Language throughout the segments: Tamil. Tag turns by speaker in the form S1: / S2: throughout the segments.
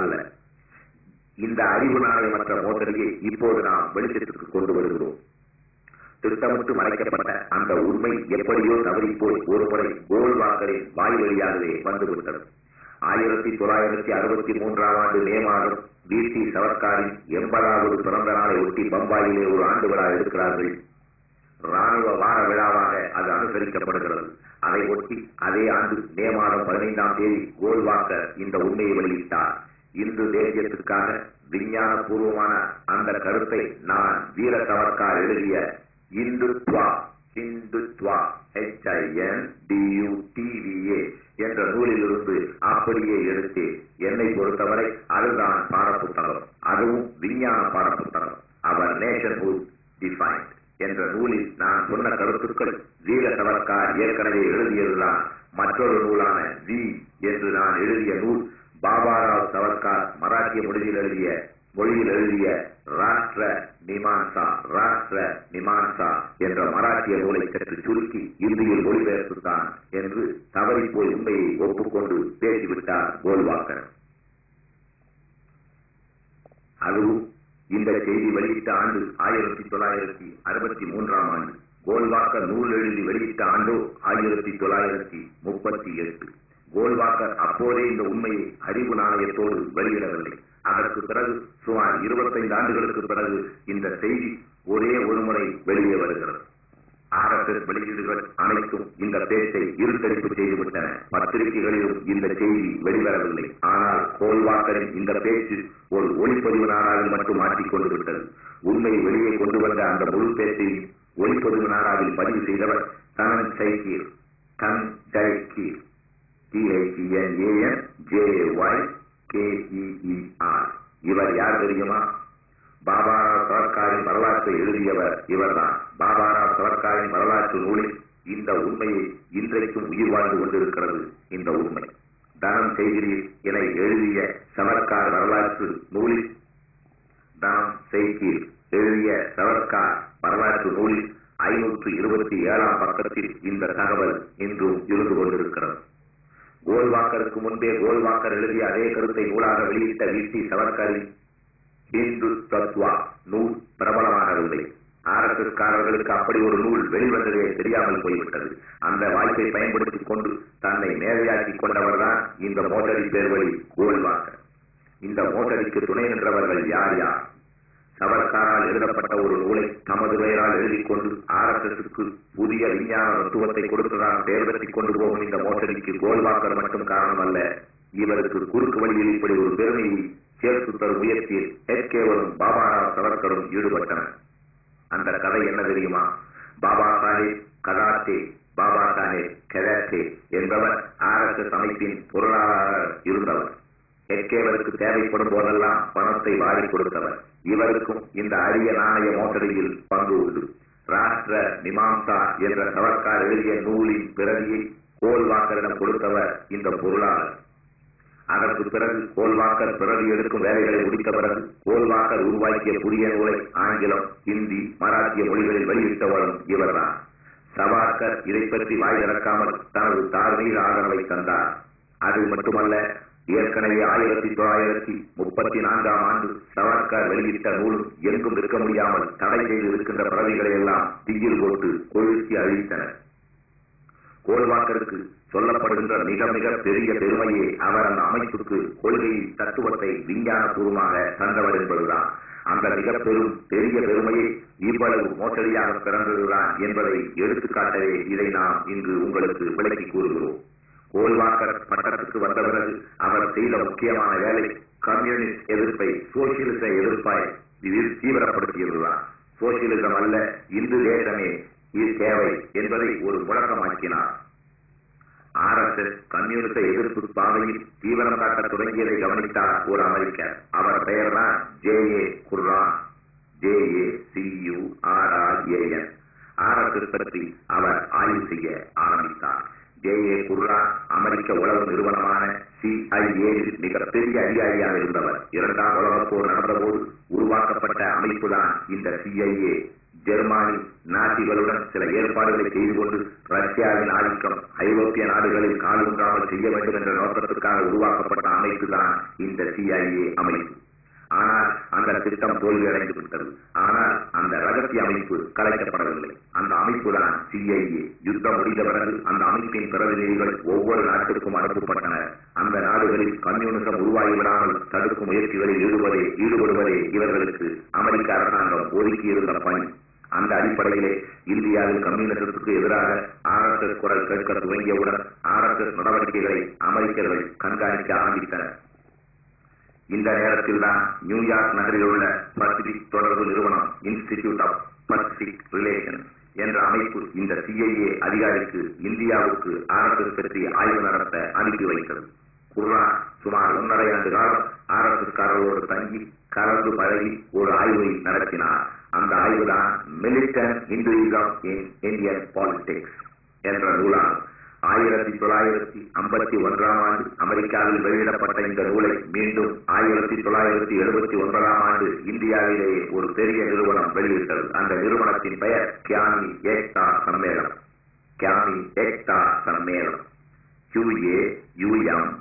S1: அல்ல. இந்த அறிவு நாணயமற்ற மோசடியை இப்போது நாம் வெளிச்சத்துக்கு கொண்டு வருகிறோம். திட்டமிட்டு மறைக்கப்பட்ட அந்த உண்மை எப்படியோ தவறிப்போய் ஒருமுறை கோல்வாக்கரின் வாய் வழியாகவே வந்துவிட்டது. 1963 மே மாதம் வீசி சவர்காரின் 80வது பிறந்த நாளை ஒட்டி பம்பாயிலே ஒரு ஆண்டு விழா எடுக்கிறார்கள். ராணுவ வார விழாவாக அது அனுசரிக்கப்படுகிறது. அதை ஒட்டி அதே ஆண்டு மே மாதம் 15ஆம் தேதி கோல்வாக்கர் இந்த உண்மையை வெளியிட்டார். இந்து தேசியத்திற்காக விஞ்ஞான பூர்வமான அந்த கருத்தை நான் வீர சவர்கார் எழுதிய இந்துத்வா HINDUTVA என்ற நூலிலிருந்து அப்படியே எடுத்து என்னை பொறுத்தவரை அதுதான் பாடப்புத்தகம். அதுவும் விஞ்ஞான பாடப்புத்தகம். அவர் நேஷன்ஹுட் டிஃபைன்ட் என்ற நூலில் நான் சொன்ன கருத்துக்கள் வீர சவர்கார் ஏற்கனவே எழுதியதுதான். மற்றொரு நூலான வி என்று நான் எழுதிய நூல் பாபாராவ் சவர்கார் மராட்டிய மொழியில் எழுதிய ராஷ்டிர மீமான்சா என்ற மராட்டிய நூலை கற்று சுருக்கி இந்தியில் மொழிபெயர்த்துத்தான் என்று தவறிப்போய் உண்மையை ஒப்புக்கொண்டு பேசிவிட்டார் கோல்வாக்கர். அதுவும் இந்த செய்தி வெளியிட்ட ஆண்டு 1963ஆம் ஆண்டு. கோல்வாக்கர் நூல் எழுதி வெளியிட்ட ஆண்டோ 1938. கோல்வாக்கர் அப்போதே இந்த உண்மையை அறிவு நாணயத்தோடு வெளியிடவில்லை. அதற்கு பிறகு சுமார் 25 ஆண்டுகளுக்கு பிறகு இந்த செய்தி ஒரே ஒருமுறை வெளியே வருகிறது. RSS வெளியீடுகள் அனைத்தும் இந்த பேச்சை இருட்டடிப்பு செய்துவிட்டன. பத்திரிகைகளிலும் இந்த செய்தி வெளிவரவில்லை. ஆனால் கோல்வாக்கரின் இந்த பேச்சு ஒரு ஒளிப்பதிவு நாடாவில் மட்டும் மாற்றிக்கொண்டு விட்டது. உண்மையை வெளியே கொண்டு வந்த அந்த முழு பேச்சை ஒளிப்பதிவு நாடாவில் பதிவு செய்தவர் தனஞ்சய்கீர். THENANJAYKEER. இவர் யார் தெரியுமா? பாபாராவ் சவர்காரின் வரலாற்றை எழுதியவர் இவர்தான். பாபாராவ் சவர்காரின் வரலாற்று நூலில் இந்த உண்மையை இன்றைக்கும் உயிர் வாழ்ந்து கொண்டிருக்கிறது. இந்த உண்மை தனம் செய்கிறீர் என எழுதிய சவர்கார் வரலாற்று நூலில் எழுதிய சவர்கார் வரலாற்று நூலில் 527ஆம் பக்கத்தில் இந்த தகவல் இன்றும் இருந்து கொண்டிருக்கிறது. கோல்வாக்கருக்கு முன்பே கோல்வாக்கர் எழுதிய அதே கருத்தை நூலாக வெளியிட்ட வீசி சவர்கரின் இந்து தத்வா நூல் பிரபலமாகவில்லை. RSSகாரர்களுக்கு அப்படி ஒரு நூல் வெளிவந்ததே தெரியாமல் போய்விட்டது. அந்த வாய்ப்பை பயன்படுத்திக் கொண்டு தன்னை மேதையாக்கிக் கொண்டவர்தான் இந்த மோசடி பேர்வழி கோல்வாக்கர். இந்த மோசடிக்கு துணை நின்றவர்கள் யார்? சவர்காரால் எழுதப்பட்ட ஒரு நூலை தமது பெயரால் எழுதிக் கொண்டு RSSக்கு புதிய விஞ்ஞான தத்துவத்தை கொடுத்ததால் பெயர் பெற்றிக் கொண்டு போகும் இந்த மோசடிக்கு கோல்வாக்கர் மட்டும் காரணமல்ல. இவருக்கு குறுக்கு வழியில் இப்படி ஒரு பெருமையை சேர்த்து தரும் முயற்சியில் HKவரும் பாபாராவ் சவர்கரும் ஈடுபட்டனர். அந்த கதை என்ன தெரியுமா? பாபா சாஹேப் கதாத்தே என்பவர் RSS அமைப்பின் பொருளாளர் இருந்தவர். HKவருக்கு தேவைப்படும் போதெல்லாம் பணத்தை வாரி கொடுத்தவர். இவருக்கும் இந்த அரிய நாணய மோசடியில் பங்கு உண்டு. ராஷ்டிர மீமாம்சா என்ற சவர்கார் எழுதிய நூலின் பிரதியை கோல்வாக்கரிடம் கொடுத்தவர் இந்த பொருளாளர். அதற்கு பிறகு கோல்வாக்கர் பிரதி எடுக்கும் வேலைகளை முடித்த பிறகு கோல்வாக்கர் உருவாக்கிய புதிய நூலை ஆங்கிலம், ஹிந்தி, மராட்டிய மொழிகளில் வெளியிட்டவரும் இவர்தான். சவர்கர் இதை பற்றி வாய் திறக்காமல் தனது தார்மீக ஆதரவை தந்தார். அது மட்டுமல்ல, ஏற்கனவே 1934ஆம் ஆண்டு சவர்கர் வெளியிட்ட நூல் எங்கும் இருக்க முடியாமல் தடை செய்து இருக்கின்ற பிரதிகளை எல்லாம் தீயில் போட்டு கொழுத்தி அழித்தனர். கோல்வாக்கருக்கு சொல்லப்படுகின்ற மிக மிக பெரிய பெருமையே அவர் அந்த அமைப்புக்கு கொள்கை தத்துவத்தை விஞ்ஞான பூர்வமாக தந்தவர் என்பதுதான். அந்த மிக பெரிய பெருமையை இவ்வளவு மோசடியாக பிறந்ததுதான் என்பதை எடுத்துக்காட்டவே இதை நாம் இன்று உங்களுக்கு விளக்கி கூறுகிறோம். கோல்வாக்கர் பட்டத்துக்கு வந்த பிறகு அவர் செய்த முக்கியமான வேலை கம்யூனிஸ்ட் எதிர்ப்பை சோசியலிச எதிர்ப்பாய் தீவிரப்படுத்தியதுதான். சோசியலிசம் அல்ல, இந்து தேசமே இது தேவை என்பதை ஒரு முழக்கமாக்கினார். RSS கம்யூனிச எதிர்ப்பு பாதையில் தீவிரம் காட்ட தொடங்கியதை கவனித்தார் ஒரு அமெரிக்கர். அவர் பெயர்தான் JA குர்ரான். JACURRAN. RSS பற்றி அவர் ஆய்வு செய்ய ஆரம்பித்தார். JA குர்ரான் அமெரிக்க உளவு நிறுவனமான CIA-யில் மிகப்பெரிய அதிகாரியாக இருந்தவர். 2ஆம் உலகப் போர் நடந்தபோது உருவாக்கப்பட்ட அமைப்புதான் இந்த CIA. ஜெர்மானி நாசிகளுடன் சில ஏற்பாடுகளை செய்து கொண்டு ரஷ்யாவின் ஆதிக்கம் ஐரோப்பிய நாடுகளில் காலூன்றாமல் செய்ய வேண்டும் என்ற நோக்கத்திற்காக உருவாக்கப்பட்ட அமைப்பு தான் இந்த CIA அமைப்பு. ஆனால் அந்த திட்டம் தோல்வியடைந்து விட்டது. ஆனால் அந்த ரகசிய அமைப்பு கலைக்கப்படவில்லை. அந்த அமைப்பு தான் CIA. யுத்தம் முடிந்த பிறகு அந்த அமைப்பின் பிரதிநிதிகள் ஒவ்வொரு நாட்டிற்கும் அனுப்பப்பட்டனர். அந்த நாடுகளில் கம்யூனிசம் உருவாகிவிடாமல் தடுக்கும் முயற்சிகளில் ஈடுபடுவதே இவர்களுக்கு அமெரிக்க அரசாங்கம் ஒதுக்கியிருந்த பணி. அந்த அடிப்படையிலே இந்தியாவில் கம்யூனிசத்துக்கு எதிராக RSS குரல் கேட்க துவங்கியவுடன் RSS நடவடிக்கைகளை அமெரிக்கர்கள் கண்காணிக்க ஆரம்பித்தனர். இந்த நேரத்தில் தான் நியூயார்க் நகரில் உள்ள பசிபிக் தொடர்பு நிறுவனம் இன்ஸ்டிடியூட் ஆஃப் பசிபிக் ரிலேஷன்ஸ் என்ற அமைப்பு இந்த CIA அதிகாரிக்கு இந்தியாவுக்கு RSS பற்றி ஆய்வு நடத்த அனுப்பி வைத்தது. குர்ரான் சுமார் 1.5 ஆண்டு காலம் RSS காரர்களோடு தங்கி கலந்து பழகி ஒரு ஆய்வை நடத்தினார். அந்த ஆய்வுதான் militant Hinduism in Indian politics என்ற நூலாகும். 1951 ஆண்டு அமெரிக்காவில் வெளியிடப்பட்ட இந்த நூலை மீண்டும் 1979 ஆண்டு இந்தியாவிலேயே ஒரு பெரிய நிறுவனம் வெளியிட்டது. அந்த நிறுவனத்தின் பெயர் கியானி ஏக்தா சம்மேளனம். கியானி ஏக்தா சம்மேளனம் QAUMIEKTA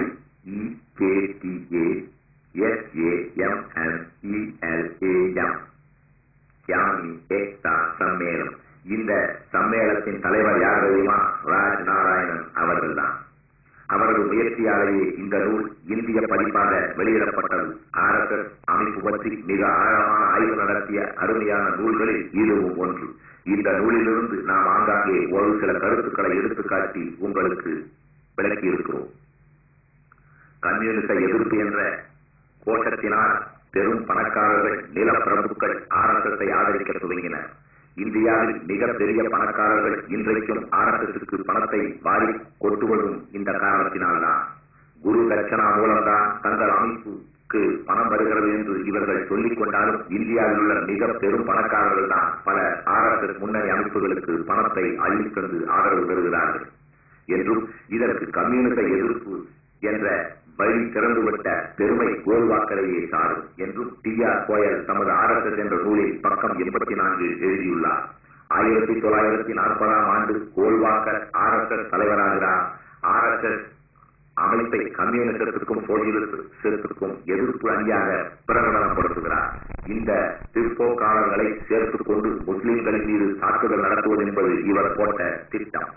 S1: SAMMELAM கியானி ஏக்தா சம்மேளனம். இந்த சம்மேளனத்தின் தலைவர் யார் தெரியுமா? ராஜ் நாராயணன் அவர்கள்தான். அவரது முயற்சியாலேயே இந்த நூல் இந்திய பதிப்பாக வெளியிடப்பட்டது. RSS அமைப்பு பற்றி மிக ஆழமான ஆய்வு நடத்திய அருமையான நூல்களில் இதுவும் ஒன்று. இந்த நூலிலிருந்து நாம் ஆங்காங்கே ஒரு சில கருத்துக்களை எடுத்துக்காட்டி உங்களுக்கு விளக்கி இருக்கிறோம். கம்யூனிச எதிர்ப்பு என்ற கோஷத்தினால் பெரும் பணக்காரர்கள், நிலப்பிரபுக்கள் RSS ஆதரிக்க துவங்கினர். இந்தியாவில் மிகப்பெரிய பணக்காரர்கள் இன்றைக்கும் RSSக்கு பணத்தை வாரி கொட்டுவதும் இந்த காரணத்தினால்தான். குரு தட்சணா மூலம்தான் தங்கள் அமைப்புக்கு பணம் வருகிறது என்று இவர்கள் சொல்லிக் கொண்டாலும் இந்தியாவில் உள்ள மிக பெரும் பணக்காரர்கள் தான் பல RSS முன்னணி அமைப்புகளுக்கு பணத்தை அள்ளித்தந்து ஆதரவு பெறுகிறார்கள் என்றும் இதற்கு கம்யூனிச எதிர்ப்பு என்ற வழி திறந்துவிட்ட பெருமை கோல்வாக்கரையே சாரும் என்றும் TR கோயல் தமது RSS என்ற நூலில் பக்கம் 84 எழுதியுள்ளார். 1940 ஆண்டு கோல்வாக்கர் RSS தலைவராகிறார். RSS அமைப்பை கம்யூனிசத்திற்கும் சோசியலிசத்திற்கும் எதிர்ப்பு அணியாக பிரகடனப்படுத்துகிறார். இந்த பிற்போக்காளர்களை சேர்த்துக் கொண்டு முஸ்லிம்களின் மீது தாக்குதல் நடத்துவது என்பது இவர் போட்ட திட்டம்.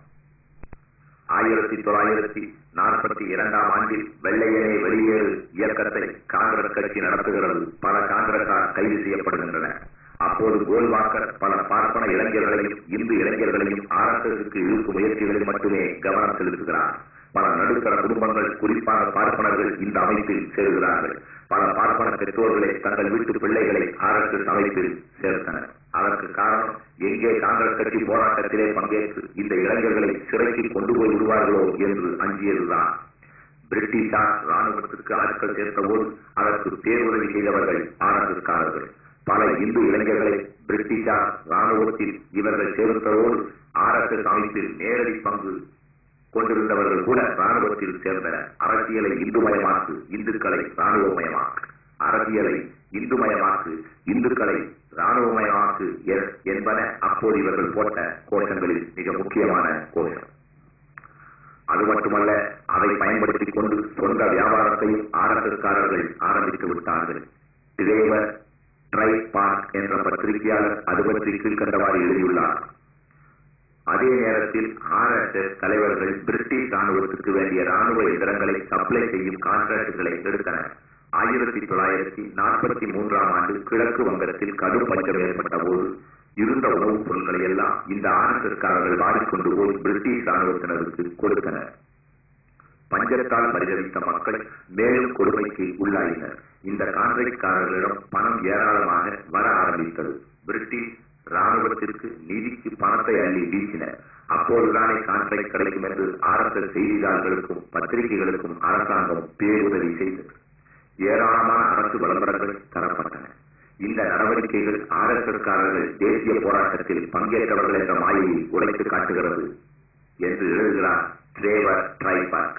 S1: 1942 ஆண்டில் வெள்ளையனே வெளியேறு இயக்கத்தை காங்கிரஸ் கட்சி நடத்துகிறது. பல காங்கிரசார் கைது செய்யப்படுகின்றனர். அப்போது கோல்வாக்கர் பல பார்ப்பன இளைஞர்களையும் இந்து இளைஞர்களையும் RSSக்கு இழுக்கும் முயற்சிகளில் மட்டுமே கவனம் செலுத்துகிறார். பல நடுத்தர குடும்பங்கள், குறிப்பாக பார்ப்பனர்கள் இந்த அமைப்பில் சேருகிறார்கள். பல பார்ப்பன பெற்றோர்களை தங்கள் வீட்டு பிள்ளைகளை RSS அமைப்பில் சேர்த்தனர். அதற்கு காரணம், எங்கே காங்கிரஸ் கட்சி போராட்டத்திலே பங்கேற்று இந்த இளைஞர்களை சிறைக்கு கொண்டு போய் விடுவார்களோ என்று அஞ்சியதுதான். பிரிட்டிஷார் ராணுவத்திற்கு ஆட்கள் சேர்த்தபோது அதற்கு பேருதவி செய்தவர்கள் RSS காரர்கள். பல இந்து இளைஞர்களை பிரிட்டிஷார் ராணுவத்தில் இவர்கள் சேர்த்ததோடு RSS அமைப்பில் நேரடி பங்கு கொண்டிருந்தவர்கள் கூட ராணுவத்தில் சேர்ந்தனர். அரசியலை இந்துமயமாக்கு, இந்துக்களை ராணுவமயமாக்கு. அரசியலை இந்துமயமாக்கு, இந்துக்களை ராணுவமயமாக்கு என்பன அப்போது இவர்கள் போட்ட கோஷங்களில் மிக முக்கியமான கோஷம். அது மட்டுமல்ல, அதை பயன்படுத்திக் கொண்டு சொந்த வியாபாரத்தையும் RSS காரர்கள் ஆரம்பித்து விட்டார்கள். டிரேவர் ட்ரைபார்க் என்ற பத்திரிகையாளர் அது பற்றி கீழ்கண்டவாறு எழுதியுள்ளார். அதே நேரத்தில் RSS தலைவர்கள் பிரிட்டிஷ் ராணுவத்திற்கு வேண்டிய ராணுவ எந்திரங்களை சப்ளை செய்யும் கான்ட்ராக்டுகளை எடுத்தனர். 1943 ஆண்டு கிழக்கு வங்கத்தில் கடும் பஞ்சம் ஏற்பட்ட போது இருந்த உணவுப் பொருட்களை எல்லாம் இந்த RSS காரர்கள் வாடிக்கொண்டு போய் பிரிட்டிஷ் ராணுவத்தினருக்கு கொடுத்தனர். பஞ்சத்தால் பரிதவித்த மக்கள் மேலும் கொடுமைக்கு உள்ளாயினர். இந்த கான்ட்ராக்ட்காரர்களிடம் பணம் ஏராளமாக வர ஆரம்பித்தது. பிரிட்டிஷ் ராணுவத்திற்கு நிதிக்கு பணத்தை அள்ளி வீசினர். அப்போதுதானே கான்ட்ராக்ட் கிடைக்கும் என்று RSS செய்தியாளர்களுக்கும் பத்திரிகைகளுக்கும் அரசாங்கம் பேருதவி செய்தது. ஏராளமான அரசு விளம்பரங்கள் தரப்பட்டன. இந்த நடவடிக்கைகள் RSS காரர்கள் தேசிய போராட்டத்தில் பங்கேற்றவர்கள் என்ற மாயையை உடைத்து காட்டுகிறது என்று எழுதுகிறார் டிரேவர் ட்ரைபார்க்.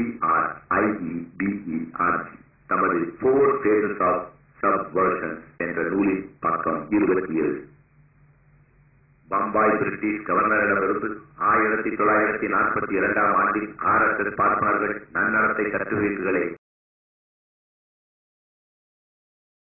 S1: DREVER தமது 4 phases of subversion என்ற நூலின் பக்கம் 27. பம்பாய் பிரிட்டிஷ் கவர்னரிடமிருந்து 1942 ஆண்டில் RSS பார்ப்பார்கள் நன்னடத்தை கட்டுரைகளை